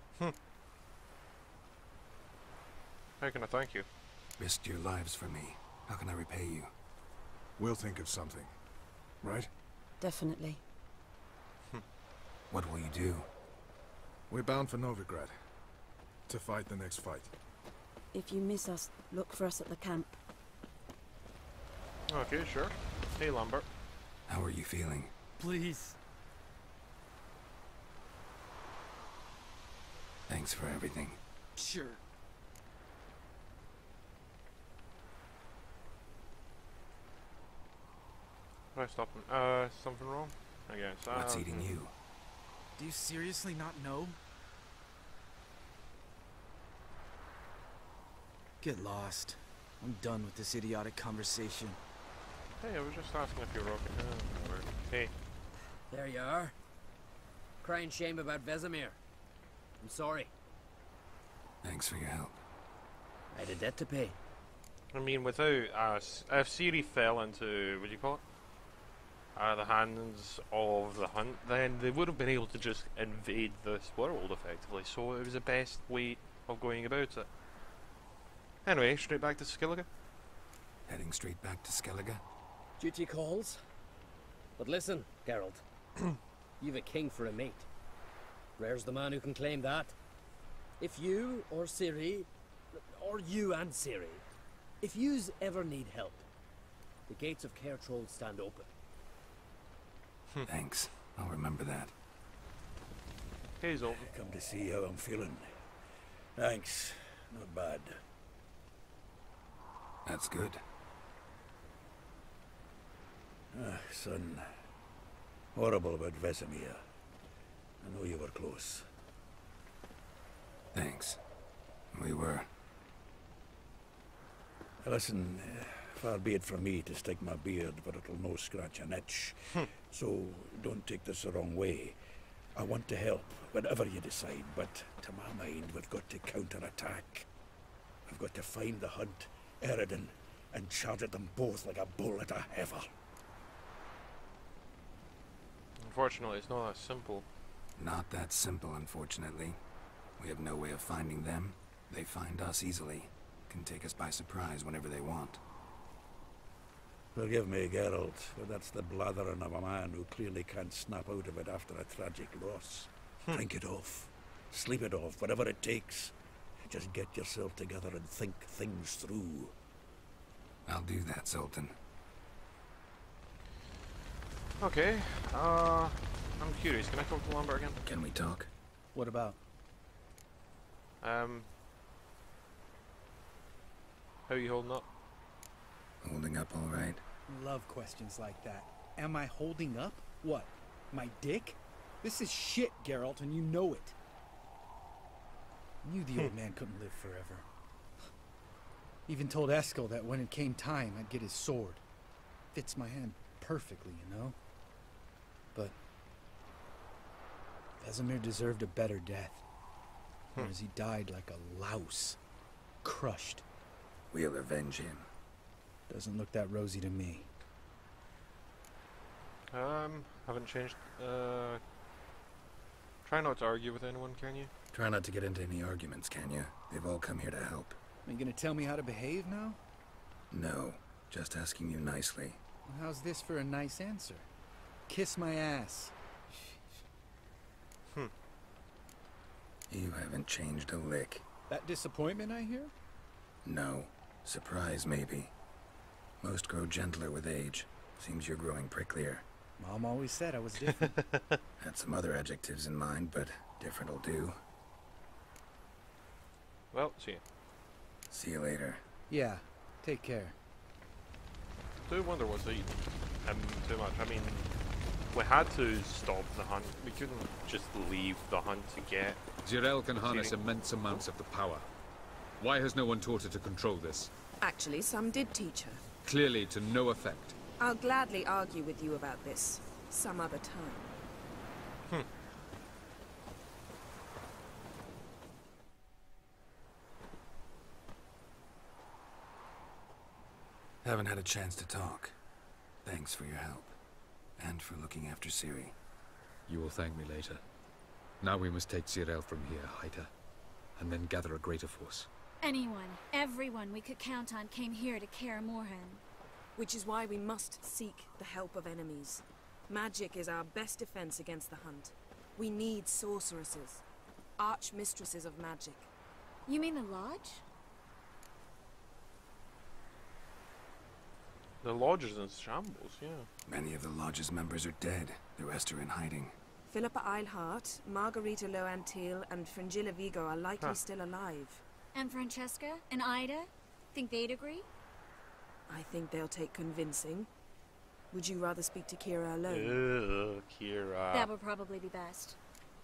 How can I thank you? Risked your lives for me. How can I repay you? We'll think of something. Right? Definitely. What will you do? We're bound for Novigrad. To fight the next fight. If you miss us, look for us at the camp. Okay, sure. Hey, Lambert. How are you feeling? Please. Thanks for everything. Sure. Did I stop him? Something wrong? I guess. What's eating you? Do you seriously not know? Get lost. I'm done with this idiotic conversation. Hey, I was just asking if you were okay. Hey. There you are. Crying shame about Vesemir. I'm sorry. Thanks for your help. I had a debt to pay. I mean, without us, if Ciri fell into, what do you call it? The hands of the Hunt, then they would have been able to just invade this world, effectively. So it was the best way of going about it. Anyway, straight back to Skellige. Heading straight back to Skellige? Duty calls. But listen, Geralt. You've a king for a mate. Rare's the man who can claim that. If you or Ciri, or you and Ciri, if yous ever need help, the gates of Caer Troll stand open. Thanks. I'll remember that. Hey, Zoltan. Come to see how I'm feeling. Thanks. Not bad. That's good. Son. Horrible about Vesemir. I know you were close. Thanks. We were. Listen, far be it from me to stick my beard, but it'll no scratch an itch. So don't take this the wrong way. I want to help, whatever you decide, but to my mind, we've got to counterattack. We've got to find the Hunt, Eredin, and charge at them both like a bull at a heifer. Unfortunately, it's not that simple. Not that simple, unfortunately. We have no way of finding them. They find us easily. Can take us by surprise whenever they want. Forgive me, Geralt, but that's the blathering of a man who clearly can't snap out of it after a tragic loss. Drink it off. Sleep it off, whatever it takes. Just get yourself together and think things through. I'll do that, Zoltan. Okay, I'm curious. Can I talk to Lambert again? Can we talk? What about? How are you holding up? Holding up all right. Love questions like that. Am I holding up? What? My dick? This is shit, Geralt, and you know it. Knew the old man couldn't live forever. Even told Eskel that when it came time, I'd get his sword. Fits my hand perfectly, you know? But Vesemir deserved a better death. Whereas he died like a louse. Crushed. We'll avenge him. Doesn't look that rosy to me. Haven't changed Try not to argue with anyone, can you? Try not to get into any arguments, can you? They've all come here to help. Are you gonna tell me how to behave now? No, just asking you nicely. Well, how's this for a nice answer? Kiss my ass. You haven't changed a lick. That disappointment I hear? No. Surprise, maybe. Most grow gentler with age. Seems you're growing pricklier. Mom always said I was different. Had some other adjectives in mind, but different will do. Well, see you. See you later. Yeah, take care. I do wonder what's eating him too much. I mean, we had to stop the hunt. We couldn't just leave the hunt to get... Zirael can harness immense amounts of the power. Why has no one taught her to control this? Actually, some did teach her. Clearly to no effect. I'll gladly argue with you about this some other time. Haven't had a chance to talk. Thanks for your help. And for looking after Ciri. You will thank me later. Now we must take Zirael from here, Haida. And then gather a greater force. Anyone, everyone we could count on came here to Kaer Morhen. Which is why we must seek the help of enemies. Magic is our best defense against the hunt. We need sorceresses. Archmistresses of magic. You mean the Lodge? The Lodge is in shambles, yeah. Many of the Lodge's members are dead. The rest are in hiding. Philippa Eilhart, Margarita Loantil, and Fringilla Vigo are likely still alive. And Francesca and Ida? Think they'd agree? I think they'll take convincing. Would you rather speak to Kira alone? Ugh, Kira. That would probably be best.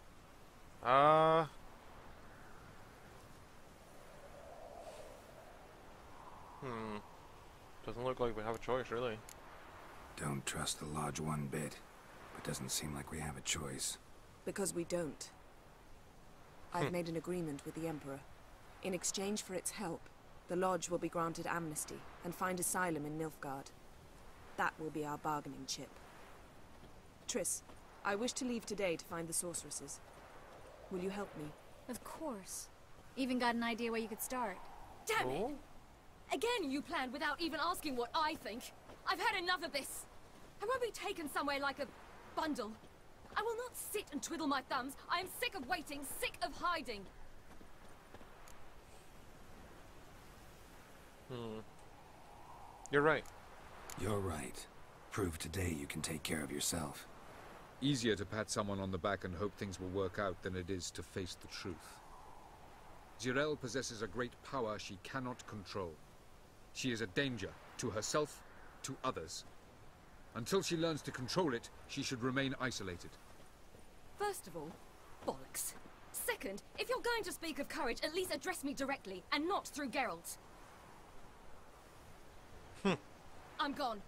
Doesn't look like we have a choice, really. Don't trust the Lodge one bit. But doesn't seem like we have a choice. Because we don't. I've made an agreement with the Emperor. In exchange for its help, the Lodge will be granted amnesty and find asylum in Nilfgaard. That will be our bargaining chip. Triss, I wish to leave today to find the sorceresses. Will you help me? Of course. Even got an idea where you could start. Damn it! Again you planned without even asking what I think. I've had enough of this. I won't be taken somewhere like a bundle. I will not sit and twiddle my thumbs. I am sick of waiting, sick of hiding. You're right. You're right. Prove today you can take care of yourself. Easier to pat someone on the back and hope things will work out than it is to face the truth. Zirael possesses a great power she cannot control. She is a danger to herself, to others. Until she learns to control it, she should remain isolated. First of all, bollocks. Second, if you're going to speak of courage, at least address me directly, and not through Geralt. I'm gone.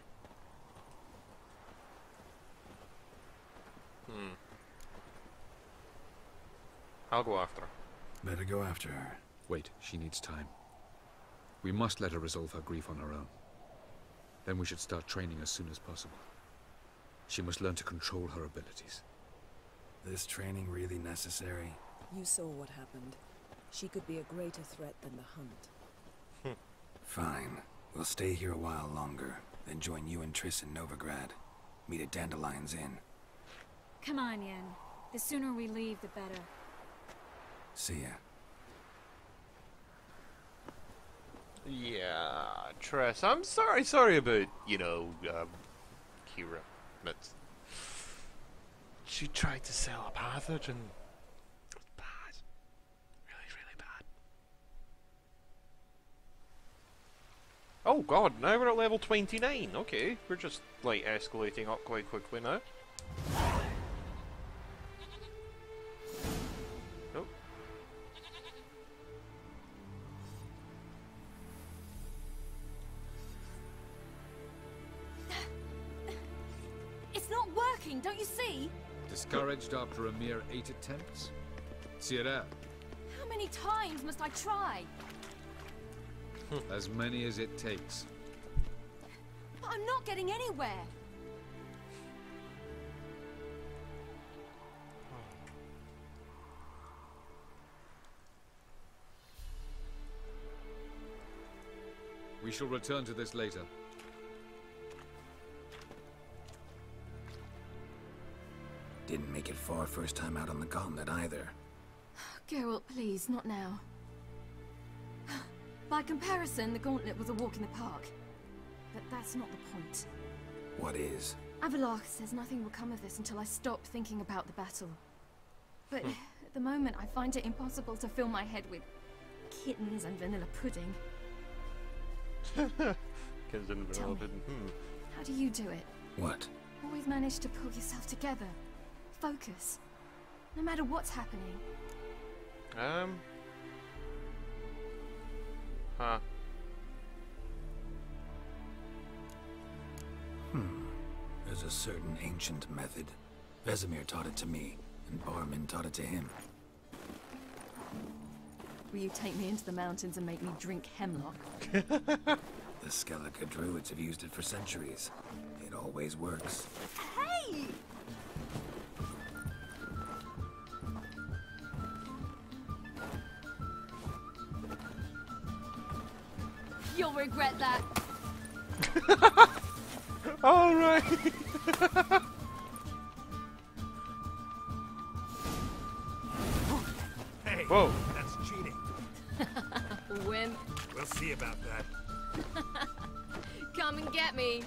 I'll go after her. Better go after her. Wait, she needs time. We must let her resolve her grief on her own. Then we should start training as soon as possible. She must learn to control her abilities. This training really necessary? You saw what happened. She could be a greater threat than the hunt. Fine. We'll stay here a while longer, then join you and Triss in Novigrad. Meet at Dandelion's Inn. Come on, Yen. The sooner we leave, the better. See ya. Yeah, Triss, I'm sorry about, you know, Kira. But she tried to sell a pathogen. It was bad. Really, really bad. Oh god, now we're at level 29. Okay, we're just, like, escalating up quite quickly now. Oh. It's not working, don't you see? Discouraged after a mere 8 attempts? Zirael. How many times must I try? As many as it takes. But I'm not getting anywhere. We shall return to this later. Didn't make it far first time out on the gauntlet either. Geralt, please, not now. By comparison, the gauntlet was a walk in the park. But that's not the point. What is? Avallac'h says nothing will come of this until I stop thinking about the battle. But at the moment, I find it impossible to fill my head with kittens and vanilla pudding. Kittens and vanilla pudding. How do you do it? What? Always manage to pull yourself together. Focus. No matter what's happening. Huh. There's a certain ancient method. Vesemir taught it to me, and Barman taught it to him. Will you take me into the mountains and make me drink hemlock? The Skellige druids have used it for centuries. It always works. Hey! You'll regret that. All right. Hey, whoa. That's cheating. Wimp. We'll see about that. Come and get me.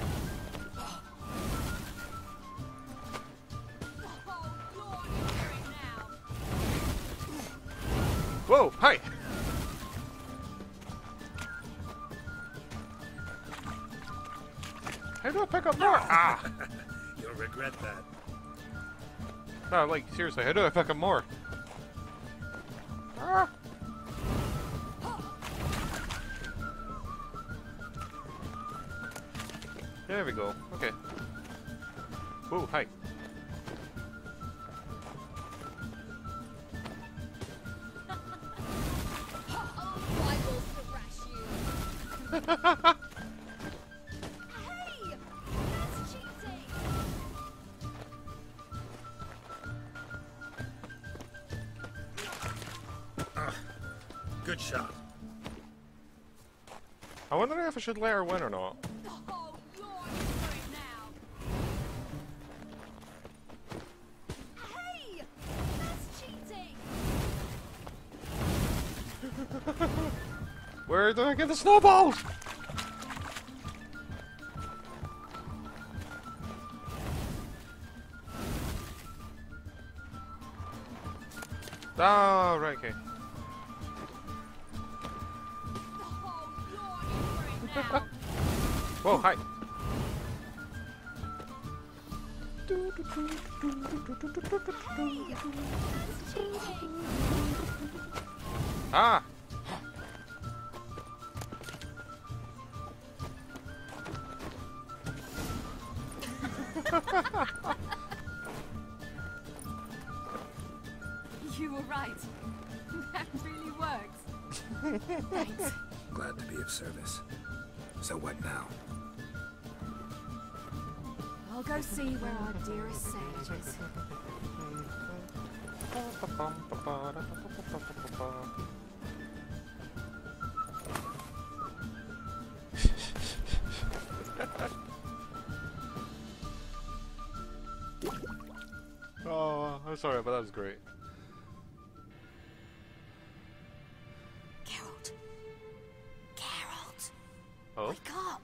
Whoa, hi. How do I pick up more? Ah! You'll regret that. No, like, seriously, how do I pick up more? Ah! There we go. Okay. Whoa, hi. I will thrash you. Hey! That's cheating! Good shot. I wonder if I should let her win or not. Oh, you're for it now. Hey! That's cheating! Where do I get the snowballs? Oh, right, okay. Whoa, hi. Ah! You were right. That really works. Thanks. Glad to be of service. So what now? I'll go see where our dearest sage is. Oh, I'm sorry, but that was great. Geralt. Geralt. Oh? Wake up.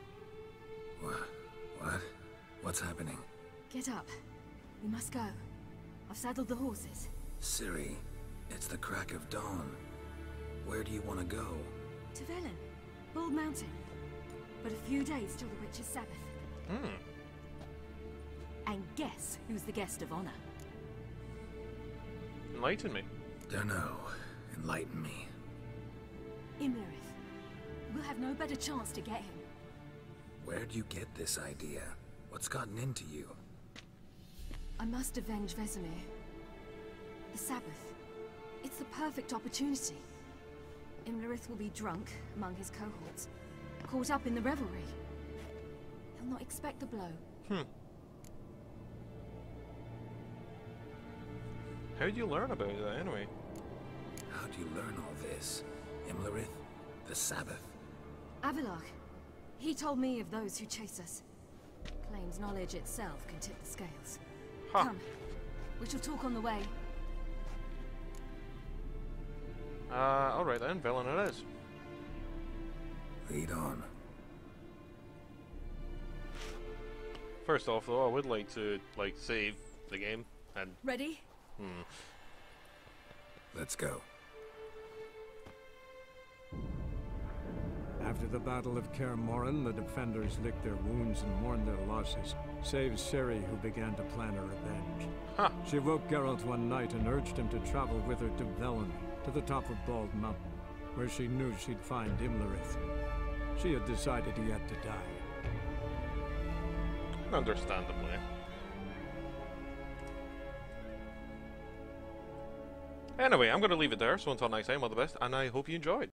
What? What's happening? Get up. We must go. I've saddled the horses. Ciri, it's the crack of dawn. Where do you want to go? To Velen. Bald Mountain. But a few days till the Witch's Sabbath. And guess who's the guest of honor? Enlighten me. Dunno. Enlighten me. Imlerith. We'll have no better chance to get him. Where'd you get this idea? What's gotten into you? I must avenge Vesemir. The Sabbath. It's the perfect opportunity. Imlerith will be drunk among his cohorts, caught up in the revelry. He'll not expect the blow. How'd you learn about that anyway? How'd you learn all this? Imlerith? The Sabbath? Avilok. He told me of those who chase us. Claims knowledge itself can tip the scales. Huh. Come. We shall talk on the way. Alright then, villain it is. Lead on. First off, though, I would like to, like, save the game and... Ready? Let's go. After the Battle of Kaer Morhen, the defenders licked their wounds and mourned their losses, save Ciri, who began to plan her revenge. Huh. She woke Geralt one night and urged him to travel with her to Velen, to the top of Bald Mountain, where she knew she'd find Imlerith. She had decided he had to die. Understandably. Anyway, I'm going to leave it there, so until next time, all the best, and I hope you enjoyed.